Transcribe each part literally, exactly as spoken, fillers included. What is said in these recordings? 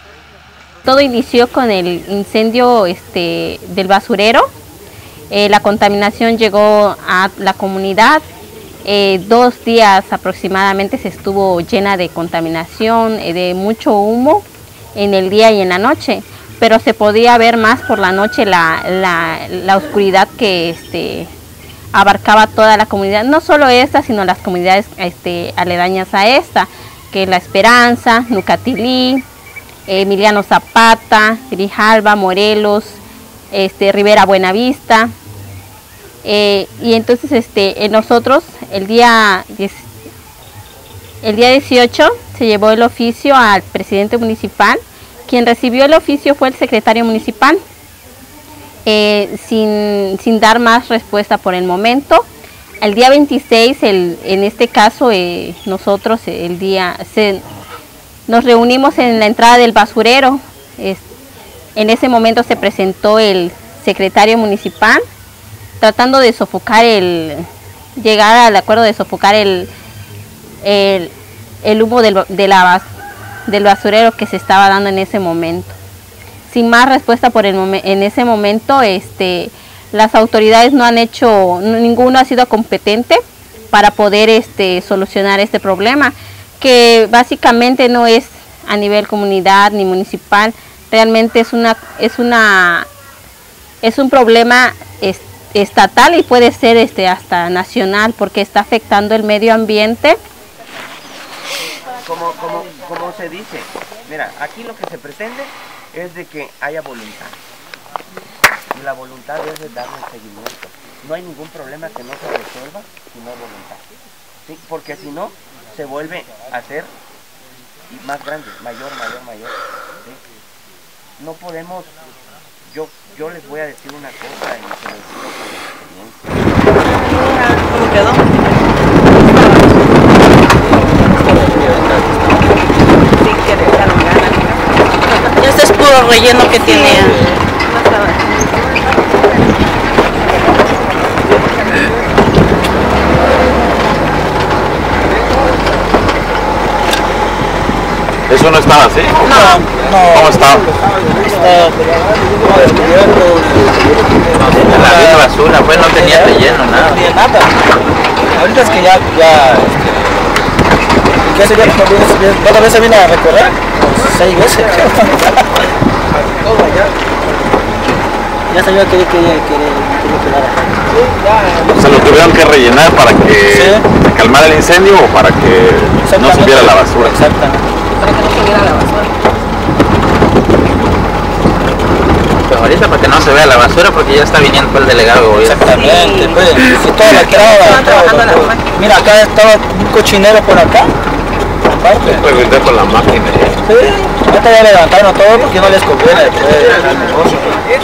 Todo inició con el incendio este, del basurero. Eh, la contaminación llegó a la comunidad. Eh, dos días aproximadamente se estuvo llena de contaminación, eh, de mucho humo en el día y en la noche, pero se podía ver más por la noche la, la, la oscuridad que este, abarcaba toda la comunidad, no solo esta, sino las comunidades este, aledañas a esta, que es La Esperanza, Nucatilí, Emiliano Zapata, Grijalba, Morelos, este, Rivera Buenavista. Eh, y entonces este, nosotros el día, el día dieciocho se llevó el oficio al presidente municipal. Quien recibió el oficio fue el secretario municipal, eh, sin, sin dar más respuesta por el momento. El día veintiséis, el, en este caso, eh, nosotros el día se, nos reunimos en la entrada del basurero. Es, en ese momento se presentó el secretario municipal, tratando de sofocar el, llegar al acuerdo de sofocar el, el, el humo del, de la, del basurero que se estaba dando en ese momento. Sin más respuesta por el momen, en ese momento, este, las autoridades no han hecho, ninguno ha sido competente para poder este, solucionar este problema, que básicamente no es a nivel comunidad ni municipal, realmente es una, es una, es un problema este, estatal y puede ser este hasta nacional, porque está afectando el medio ambiente. Como, como, como se dice, mira, aquí lo que se pretende es de que haya voluntad, y la voluntad es de darle seguimiento. No hay ningún problema que no se resuelva si no hay voluntad, ¿sí? Porque si no, se vuelve a ser más grande, mayor, mayor, mayor, ¿sí? No podemos. Yo, yo les voy a decir una cosa y se los digo por experiencia. ¿Cómo quedó? Sí, que le echaron ganas. Este es puro relleno que tiene. ¿Eso no estaba así? No, no. ¿Cómo estaba? Está En la misma basura, pues no tenía relleno, nada. No tenía nada. Ahorita es que ya, ya, este, ¿qué hace bien? ¿Cuántas veces viene a recorrer? Seis veces. Ya sabía que quería que nada. ¿Se lo tuvieron que rellenar para que sí. se calmara el incendio o para que no subiera la basura? Exactamente. Para que no subiera la basura. Pues ahorita para que no se vea la basura, porque ya está viniendo el delegado de gobierno. Exactamente, pues, sí, toda la entrada, todo, todo. Mira, acá estaba un cochinero por acá. Aparte. Pregunté con la máquina. Sí, ahorita ya levantaron todo porque no les conviene pues, el negocio.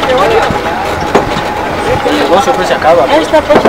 El negocio pues se acaba. Pues.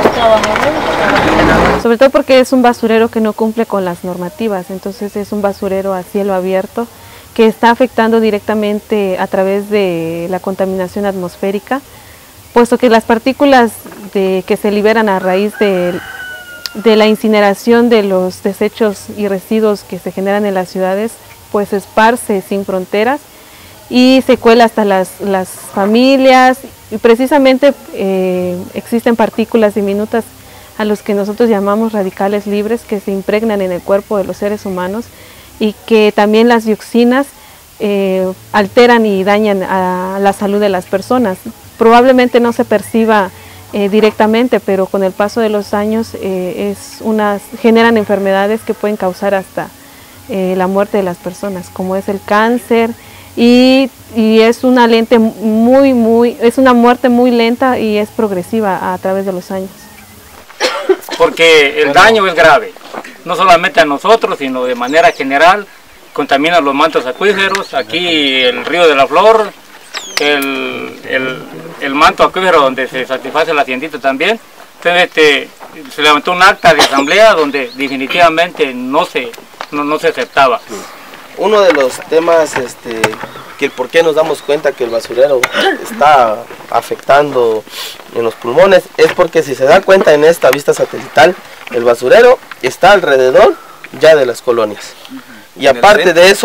Sobre todo porque es un basurero que no cumple con las normativas, entonces es un basurero a cielo abierto que está afectando directamente a través de la contaminación atmosférica, puesto que las partículas de, que se liberan a raíz de, de la incineración de los desechos y residuos que se generan en las ciudades, pues se esparce sin fronteras y se cuela hasta las, las familias, y precisamente eh, existen partículas diminutas a los que nosotros llamamos radicales libres, que se impregnan en el cuerpo de los seres humanos, y que también las dioxinas eh, alteran y dañan a la salud de las personas. Probablemente no se perciba eh, directamente, pero con el paso de los años eh, es unas, generan enfermedades que pueden causar hasta eh, la muerte de las personas, como es el cáncer, y, y es una lente muy, muy, es una muerte muy lenta y es progresiva a, a través de los años. Porque el daño es grave, no solamente a nosotros, sino de manera general, contamina los mantos acuíferos, aquí el río de la Flor, el, el, el manto acuífero donde se satisface la haciendita también. Entonces este, se levantó un acta de asamblea donde definitivamente no se, no, no se aceptaba. Uno de los temas este, que el por qué nos damos cuenta que el basurero está afectando en los pulmones es porque, si se da cuenta en esta vista satelital, el basurero está alrededor ya de las colonias. Y aparte de eso,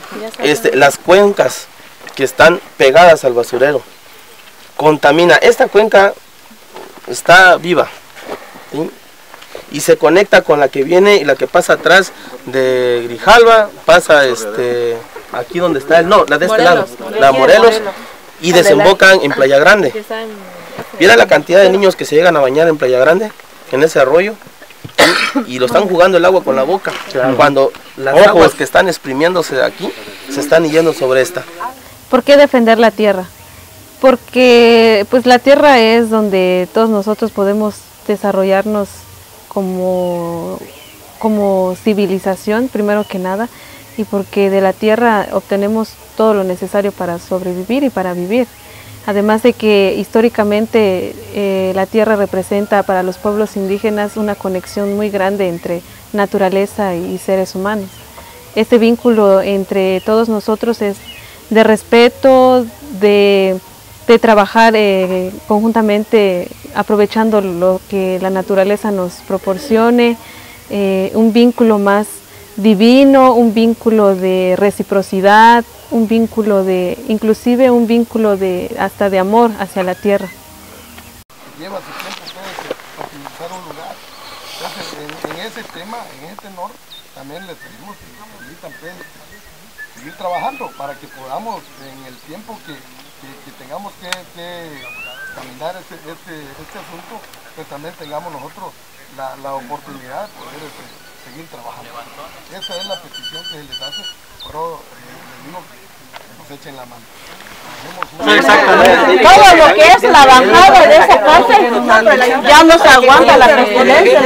este, las cuencas que están pegadas al basurero. Contamina. Esta cuenca está viva, ¿sí? Y se conecta con la que viene y la que pasa atrás de Grijalva, pasa este aquí donde está el no, la de este lado, la Morelos, y desembocan en Playa Grande. Mira la cantidad de niños que se llegan a bañar en Playa Grande, en ese arroyo, y, y lo están jugando el agua con la boca, cuando las Ojos. aguas que están exprimiéndose de aquí se están yendo sobre esta. ¿Por qué defender la tierra? Porque pues la tierra es donde todos nosotros podemos desarrollarnos como, como civilización, primero que nada, y porque de la tierra obtenemos todo lo necesario para sobrevivir y para vivir. Además de que históricamente eh, la tierra representa para los pueblos indígenas una conexión muy grande entre naturaleza y seres humanos. Este vínculo entre todos nosotros es de respeto, de, de trabajar eh, conjuntamente aprovechando lo que la naturaleza nos proporcione, eh, un vínculo más divino, un vínculo de reciprocidad, un vínculo de, inclusive un vínculo de hasta de amor hacia la tierra. Lleva su tiempo puede optimizar un lugar. Entonces, en, en ese tema, en este tenor, también les pedimos que nos permitan pues, seguir trabajando para que podamos, en el tiempo que, que, que tengamos que, que caminar este, este, este asunto, pues también tengamos nosotros la, la oportunidad de poder este, seguir trabajando. Esa es la petición que se les hace, pero eh, les digo que nos echen la mano. Exactamente. Todo lo que es la bajada de esa casa ya no se aguanta la pestilencia.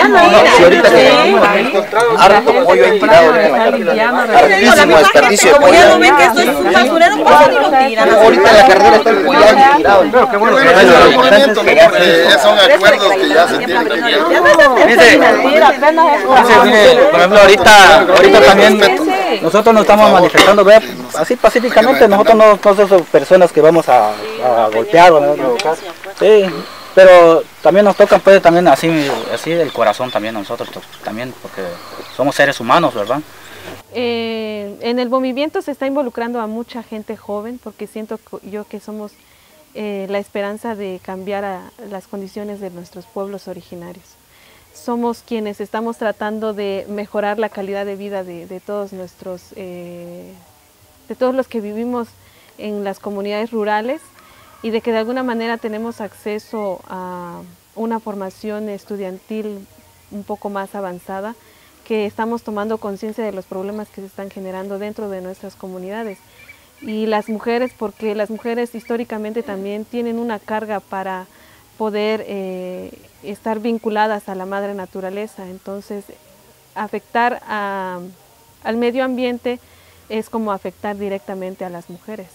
Harto pollo ahí tirado en la carretera. Hartísimo desperdicio de pollo. Como ya no ven que esto es un basurero, pasan y lo tiran. Ahorita en la carretera está el pollo tirado. Pero qué bueno que son acuerdos que ya se tienen que llevar. Dice, por ejemplo, ahorita, ahorita también nosotros nos estamos manifestando, ¿ve? Así pacíficamente, nosotros no, no somos personas que vamos a, a golpear o a provocar. Sí, pero también nos tocan pues también así, así el corazón también nosotros también, porque somos seres humanos, ¿verdad? Eh, en el movimiento se está involucrando a mucha gente joven, porque siento yo que somos eh, la esperanza de cambiar a las condiciones de nuestros pueblos originarios. Somos quienes estamos tratando de mejorar la calidad de vida de, de todos nuestros, eh, de todos los que vivimos en las comunidades rurales, y de que de alguna manera tenemos acceso a una formación estudiantil un poco más avanzada, que estamos tomando conciencia de los problemas que se están generando dentro de nuestras comunidades. Y las mujeres, porque las mujeres históricamente también tienen una carga para poder eh, estar vinculadas a la madre naturaleza. Entonces, afectar a, al medio ambiente es como afectar directamente a las mujeres.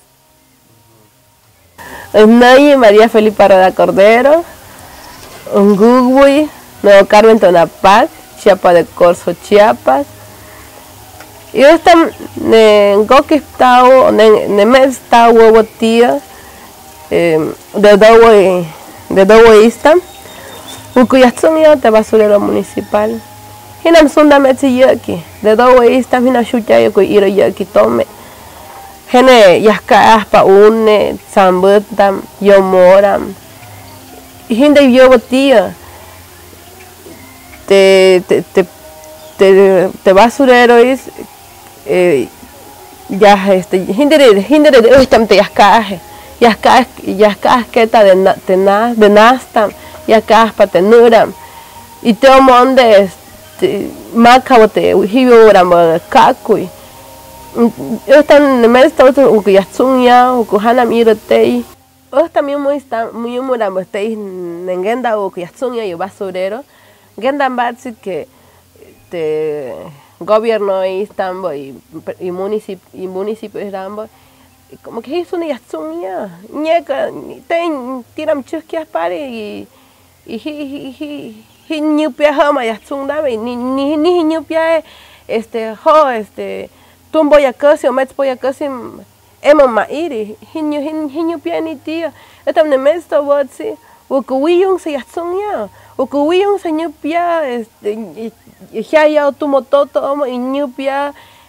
Nayi María Felipa Roda Cordero, Ungugui, Nuevo Carmen Tonapac, Chiapa de Corzo, Chiapas. Y esta en Goquistao, en Mestao, Huevo Tía, de Dowe, de Dowe Istam, Ukuyatsunia, de basurero municipal. Hinam Sunda Metsi Yaki, de Dowe Istam, Hina Shuchayo, Iro Yaki Tome. Hene Yaska Aspa Une, Sambutam, Yomoram. Hinde Yobo Tía, te, te, te, te, te basurero es. Eh, ya este hindere hindere de ustam te yaskaje yaskaje yaskaje keta de de nas de nastam yaskaje patenuram y te monde este makabote hiboram kakui ustam mesto uku yatsunya uku hanam irotei ustam muy está muy muram este nengenda uku yatsunya y basurero gendan batsi que te gobierno de Istanbul y, y municipio y municipio de Istanbul como que es una yatsunya ñeca ten tiram chusquias pare y y hi hi hi ñupia hama yatsunda ni ni ni ñupia este ho este tumbo ya casi o mets ya casi ema mairi hinyu hinyupia ni tía etam ne mesto botsi o kuiyung se yatsunya o kuiyung se ñupia este ya ya tumo toto y ñupia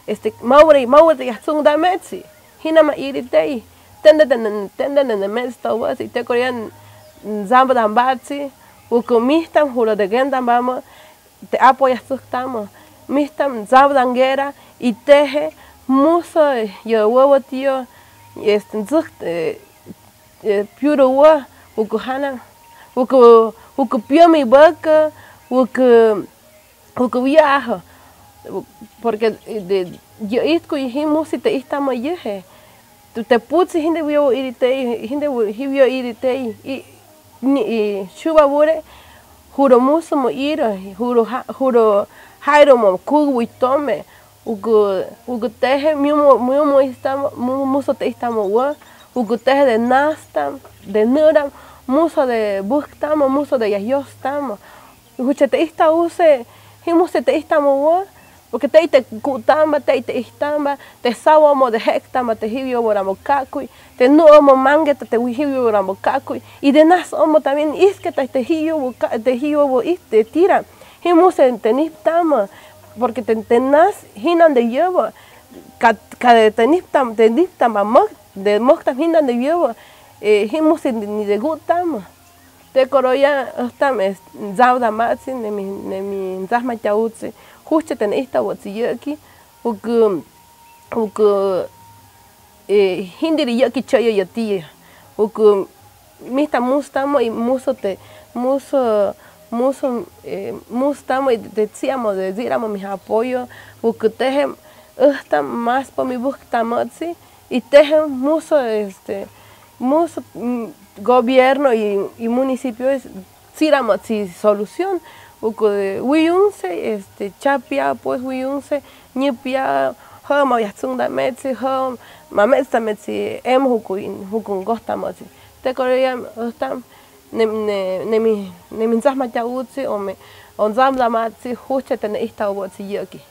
este mauri mauri ya sung da metsi hina ma iri tei tenda tenda tenda tenda metsi tawasi te korean zamba dambatsi uku mistam juro de gendam vamos te apoya sustamo mistam zamba dangera y teje muso yo huevo tío este zucht puro wa uku hana uku uku pio mi boca uku uku viaja porque de yo itku y musi te istamo yeje tu te putsi hinde vio irite hinde vio irite y ni shuba bure juro muso mo ira juro juro jairo mo kugu tome ugu ugu teje miumo miumo istamo muso te istamo wa ugu teje de nasta de nuram muso de buktamo muso de yayostamo uche te ista use himuse te istamo wa porque te te kutamba te te istamba te sawamo de hektama te hibio boramo kakui te no omo mangeta te hibio boramo kakui y de nas omo también isketa te hibio te hibio bo iste tira himuse te niptama porque te tenas hinan de llevo cada te niptam te niptama mo de mokta hinan de llevo himuse ni de gutama te koroya ostam es zauda matsi ne mi ne mi zahma chautsi justo ten esta watsiyaki uk uk hindiri yaki chaya yati uk mista mustamo y muso te muso muso mustamo y decíamos decíamos mis apoyo uk teje esta más por mi bustamotsi y teje muso este muso gobierno y, y municipio es siramos si solución uko de wiyunse este chapia pues wiyunse nyipia ha ma yatsunda metsi ha ma metsa metsi em hukuin hukun gostamotsi te korea ostam ne ne ne mi ne min zahma chautsi o me on zamla matsi huchte ten ista obotsi yaki